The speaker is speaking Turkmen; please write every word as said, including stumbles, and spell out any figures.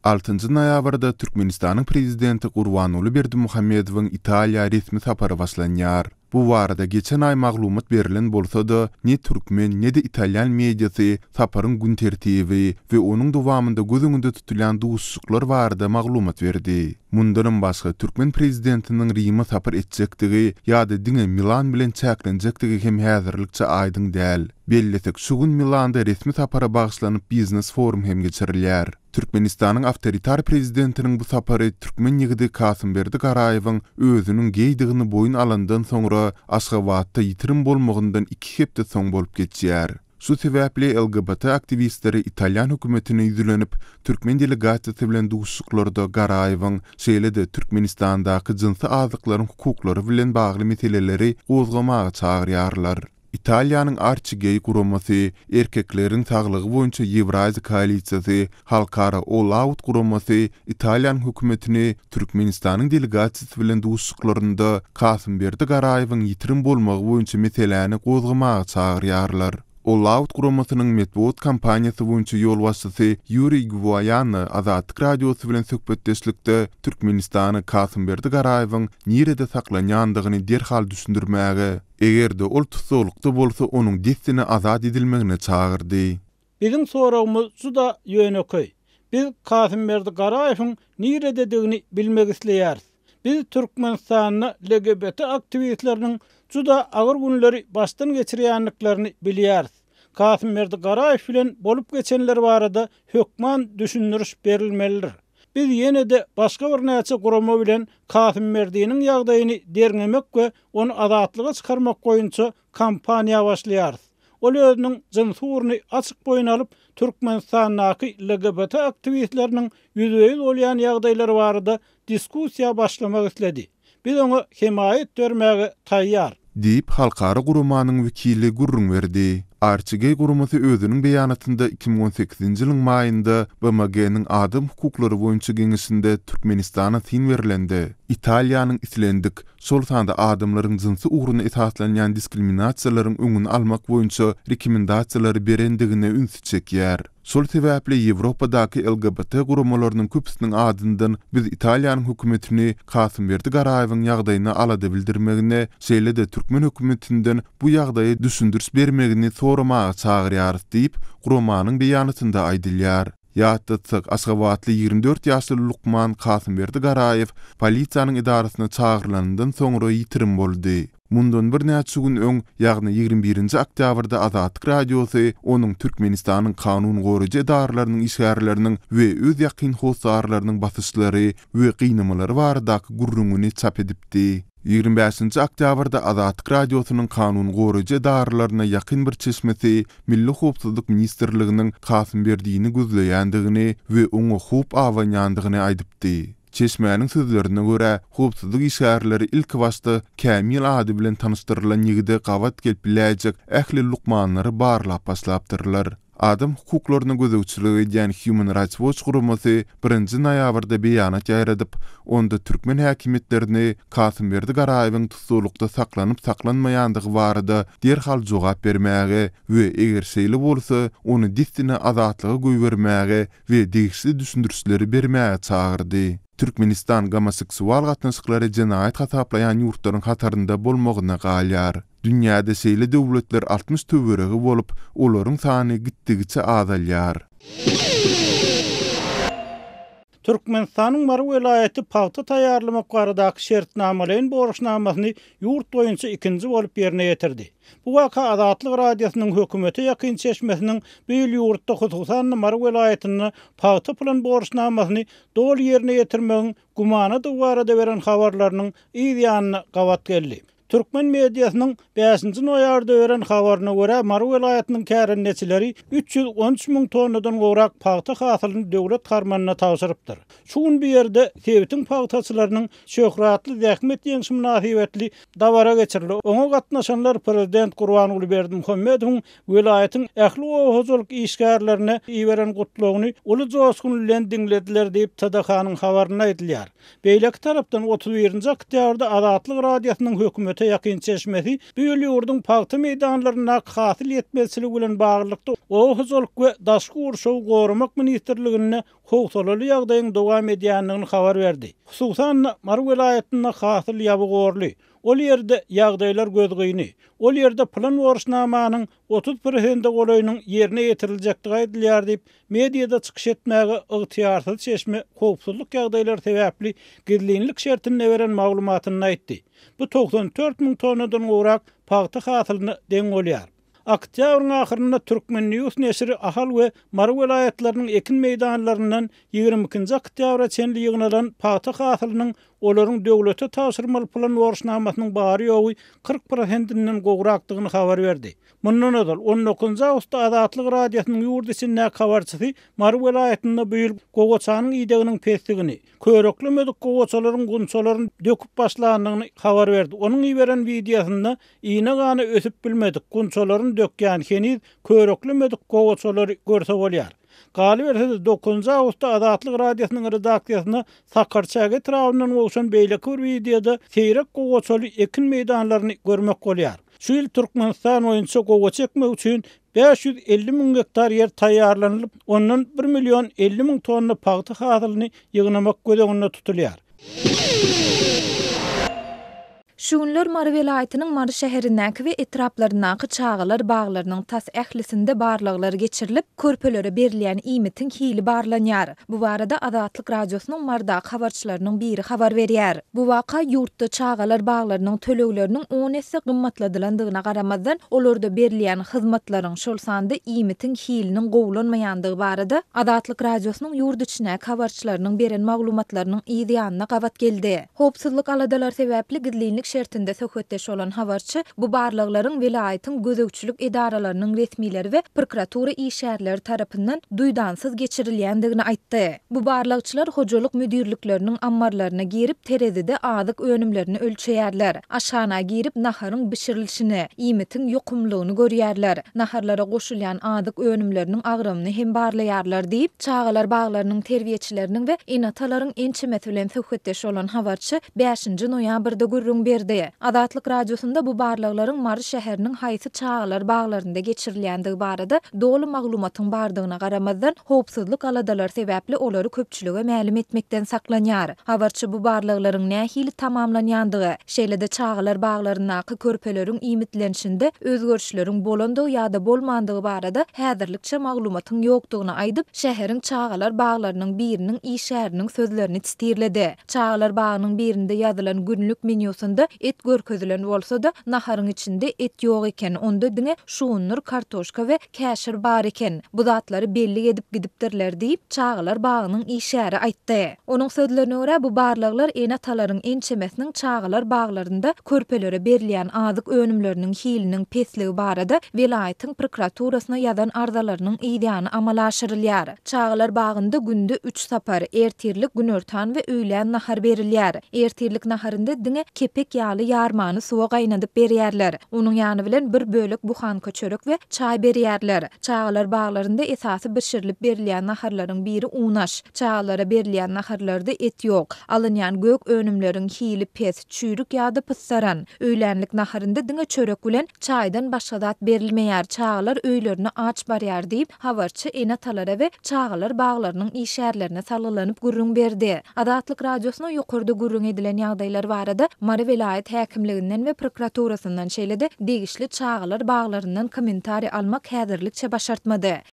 altıncı noyabrda Türkmenistanyň prezidenti Gurbanuly Berdimuhammedowyň Italiýa resmi sapary başlanýar. Bu barada geçen ay maglumat berilen bolsa-da ne türkmen ne de italyan mediasy saparyň gün tertibi we onuň dowamynda gözüňde tutulan duşsuklar barada maglumat berdi. Mundan başga Türkmen prezidentiniň Rima sapar etjekdigi ýa-da diňe Milan bilen çäklenjekdigi hem häzirlikçe aýdyň däl. Belletek şu gün Milanda resmi sapara bagyşlanyp biznes forum hem geçirilýär. Türkmenistanyň awtoritar prezidentiniň bu sapary Türkmen ýigidi Kasymberdi Garaýewiň özünün geýdigini boyun alandan soňra Aşgabatda ýitirim bolmagyndan iki hepde soň bolup geçýär. Şu sebäpli L G B T aktivistleri İtalyan hökümetine ýüzlenip Türkmen delegasiýasy bilen duşuklarda Garaýewiň şeýle-de Türkmenistandaky jynsy azlyklaryň hukuklary bilen bagly meseleleri gozgamagy çagyrýarlar. İtaliyanyň Archigay guramasy, erkekleriň saglygy boýunça Ewraziýa koalisiýasy, halkara All Out guramasy Italiýan hökümetini Türkmenistanyň delegasiýasy bilen duşuklarynda Kasymberdi Garaýewiň ýitirim bolmagy boýunça meseleni gozgamagy çagyrýarlar. All Out guramasynyň medbuat kampaniýasy boýunça ýol başçysy Yuri Gvoyan Azatlyk radiosy bilen söhbetdeşlikde Türkmenistany Kasymberdi Garaýewiň nirede saklanýandygyny derhal düşündirmäge, egerde ol tutulukda bolsa onuň destini azad edilmegine çagyrdy. Bizim sorawymyz juda ýöneköy. Biz Kasymberdi Garaýewiň nirededigini bilmek isleýäris. Biz Türkmenistanyň L G B T aktivistleriniň juda agyr günleri başdan geçirýänliklaryny bilýäris. Kasymberdi Garaýew bilen bolup geçenler barada hökman düşündiriş berilmelidir. Biz ýene de başga bir näçe gurama bilen Kasymberdiň ýagdaýyny derňemek we onu azatlyga çykarmak boýunça kampaniýa başlaýarys. Ol özüniň jynsuryny açyk boyun alyp Türkmenistanyň L G B T aktivistleriniň ýüzüýil bolýan ýagdaýlary barada diskussiýa başlamak isledi. Biz onu himayet vermäge taýýar diýip halkara gurumanyň wekili gurrun berdi. Archigay gurumasy özüniň beýanatynda iki bin on sekizinji ýylyň maýynda B M G'niň adam hukuklary boýunça geňişinde Türkmenistana tin berilendi. Italiýanyň islendik şol sanda adamlaryň jynsy ugruny esaslanýan diskriminasiýalaryň öňüni almak boýunça rekomendasiýalary berendigine ünsü çekýär. Şol sebäpli Ýewropadaky L G B T gurumalarynyň köpüsiniň adyndan biz Italiýanyň hökümetini Kasymberdi Garaýewiň ýagdaýyna alada bildirmegine, şeýle-de Türkmen hökümetinden bu ýagdaýy düşündiriş bermegini soramagy çagyrýarys diýip gurumanyň beýanatynda aýdylýar. Ýa-da Aşgabatly ýigrimmi dört ýaşly Lukman Kasymberdi Garaýew polisiýanyň idarasyna çagyrlanyndan soňra ýitirim boldy. Mundan bir näçe gün öň, ýagny ýigrimmi birinji oktýabrda Azatlyk radiosy onuň Türkmenistanyň kanun goraýjy edaralarynyň işgärleriniň we öz ýakyn hosarlarynyň basyşlary we gynamaları baradaky gurrungyny çap edipdi. ýigrimmi beşinji oktýabrda Azatlyk radiosynyň kanun goraýjy edaralaryna ýakyn bir çeşmesi Milli Howpsuzlyk ministrliginiň Kasymberdiňi gözleýändigini we oňa howp awanýandygyny aýdypdy. Çeşmäniň sözlerine görä, howpsuzlyk işgärleri ilk başda Kamil ady bilen tanışdyrylan ýigide gawat gelip biläjek ähli lukmanlary barlap başlapdyrlar. Adam hukuklaryny gözegçilik edýän Human Rights Watch guramasy birinji noýabrda beýanat ýaýradyp, onda Türkmen häkimetlerini Kasymberdi Garaýewiň tutulukda saklanyp saklanmaýandygy barada derhal jogap bermäge we eger şeýle bolsa, onu destini azatlyga goýbermäge we degişli düşündirişleri bermäge çagyrdy. Türkmenistan homoseksual gatnaşyklary jenaýat hasaplayan ýurtlaryň hatarynda bolmagyna galýar. Dünýäde şeýle döwletler altmış töweregi bolup, olaryň sany gitdigiçe azalýar. Türkmenistanyň Mar welaýaty paýta taýýarlamak baradaky şertnamalaryň borçnamasyny ýurt boýunça ikinji bolup ýerine ýetirdi. Bu waka Azatlyk radiosynyň hökümete ýakyn çeşmesiniň beýle ýurtda hususan Mar welaýatyny paýta plan borçnamasyny dol ýerine ýetirmegiň gumana duwarada beren habarlarynyň ýa-da gawat geldi. Türkmen mediasynyň beşinji noýabrda beren habaryna görä Mar welaýatynyň kärenneçileri üç ýüz on üç miň tonnadan gowrak paýta hasylyny döwlet karmanyna tapşyrypdyr. Şu gün bu ýerde Sewitin paýtaçylarynyň şöhratly zähmet ýeňşi münasibetli dawara geçirildi. Oňa gatnaşanlar prezident Gurbanuly Berdimuhammedowyň welaýatyň ähli howpsuzlyk işgärlerine iýeren gutlugyny uly joşkun bilen diňlediler diýip T D H'nyň habaryna aýdylýar. Beýleki tarapdan otuz birinji oktýabrda Azatlyk radiosynyň hökümeti hökümete ýakyn çeşmesi büýül ýurdun paýta meýdanlaryna katil etmesini bilen baglykda o huzuluk we daşky urşaw gorumak ministrligine howsalaly ýagdaýyň dowam edýändigini habar berdi. Hususan Mar welaýatyna katil ýaby gorly. Ol ýerde ýagdaýlar gözgüýni. Ol ýerde plan worşnamanyň otuz prosent golaýynyň ýerine ýetiriljekdigi aýdylýar diýip mediada çykyş etmäge ygtyýarsyz çeşme howpsuzlyk ýagdaýlary sebäpli gizlinlik şertine beren maglumatyny aýtdy. Bu doksan dört miň tonnadan gorak paýta hasylyny deň bolýar. Oktýabryň ahyrynda Türkmen News neşri ahal we Mar welaýatlarynyň ekin meýdanlaryndan ýygrimi ikinji oktýabra çenli ýygnalan paýta hasylynyň olaryň döwlete taşyrmaly plan worşnamasynyň bary ýogy kırk prosentinden gograkdygyny habar berdi. Mundan öňe on dokuzunçy awgustda Azatlyk radiosynyň ýurt içinde habarçysy Mar welaýatynda büýül gogoçanyň ýedeginiň pesligini, köreklemedik gogoçalaryň gunçalaryny döküp başlandygyny habar berdi. Onuň ýiberen wideosynda iýne gany ösüp bilmedik gunçalaryny dökýän heniz köreklemedik gogoçalary görse bolýar. Galy dokuzunçy awgustda Azatlyk radiosynyň redaksiýasyna Sakarçaga tarapyndan bolşan beýleki bir wideoda seýrek gogoçaly ekin meýdanlaryny görmek bolýar. Şu ýyl Türkmenistan boýunça gogoç ekmek üçin beş yüz elli miň hektar yer taýýarlanylyp, ondan bir milyon elli miň tonna paýta hasylyny ýygnamak gödeginde tutulýar. Şuňlar Mar welaýatynyň Mar şäherindäki we etraplaryndaky çağalar baglarynyň tas ählisinde barlyklary geçirilip, körpelere berilýän iýmitiň hili barlanýar. Bu barada Azatlyk radiosynyň Mardaky habarçylarynyň biri habar berýär. Bu waka ýurtda çağalar baglarynyň tölegleriniň on esse gymmatladylandygyna garamazdan olarda berilýän hyzmatlaryň şol sanda iýmitiň hiliniň gowlanmaýandygy barada Azatlyk radiosynyň ýurt içine habarçylarynyň beren maglumatlarynyň ýa-da gabat geldi. Howpsuzlyk aladalar sebäpli gizlinlik şertinde söhbetdeş olan habarçy bu barlyklaryň welaýatyň gözegçilik edaralarynyň resmileri we prokuratura işgärleri tarapyndan duýdansyz geçirilýändigini aýtdy. Bu barlykçylar hojalyk müdirlikleriniň ammarlaryna girip terezede adyk önümlerini ölçeýärler. Aşaňa girip naharyň bişirilişini, iýmitiň ýokumlygyny görýärler. Naharlara goşulýan adyk önümleriniň agramyny hem barlaýarlar diýip çağalar baglarynyň terbiýeçileriniň we enatalaryň ençemeti bilen söhbetdeş olan habarçy beşinji noýabrda gürrüň berdi. Azatlyk radiosunda bu barlyklaryň Mar şäheriniň haýsy çağalar baglarynda geçirilýändigi barada dolu maglumatyň bardygyna garamazdan howpsuzlyk aladalar sebäpli olary köpçülüge ma'lum etmekden saklanýar. Habarçy bu barlyklaryň nähili tamamlanýandygy, şeýlede çağalar baglaryndaky körpeleriň iýmitlenişinde özgörüşleriň bolandygy ýa-da bolmandygy barada häzirlikçe maglumatyň ýokdugyny aýdyp, şäheriň çağalar baglarynyň biriniň işgäriniň sözlerini tistirledi. Çağalar bagynyň birinde ýazylan günlük menüsinde et görkezülen bolsa-da naharyň içinde et ýok eken, onda diňe şuunlar, kartoşka we käşir bar eken. Bu zatlary belli edip gidipdirler diýip çağalar bagynyň işgäri aýtdy. Onuň sözlerine görä bu barlyklar enatalaryň ençemesiniň çağalar baglarynda körpelere berilýän adyk önümleriniň hiliniň pesligi barada welaýatyň prokuraturasyna ýazan arzalarynyň ýa-da amala aşyrylýar. Çağalar bagynda günde üç sapar ertirlik, günortan we öýlen nahar berilýär. Ertirlik naharynda diňe kepek ýaly ýarmany suwa gaýnadyp berýärler. Onuň ýany bilen bir bölek buhanka çörek we çaý berýärler. Çağalar baglarynda esasy bişirilip berilýän naharlaryň biri unaş. Çağalara berilýän naharlarda et ýok. Alynýan gök önümleriň hili pes, çürük ýa-da pyssaran. Öýlenlik naharynda diňe çörek bilen çaýdan başga zat berilmeýär. Çağalar öýlerini aç barýar diýip habarçy enatalara we çağalar baglarynyň işgärlerine salgylanyp gürrüň berdi. Azatlyk radiosyna ýokurda gürrüň edilen ýagdaýlar barada Mar welaýat häkimliginden we prokuraturasyndan şeýlede degişli çağalar baglaryndan kommentari almak häzirlikçe başartmady.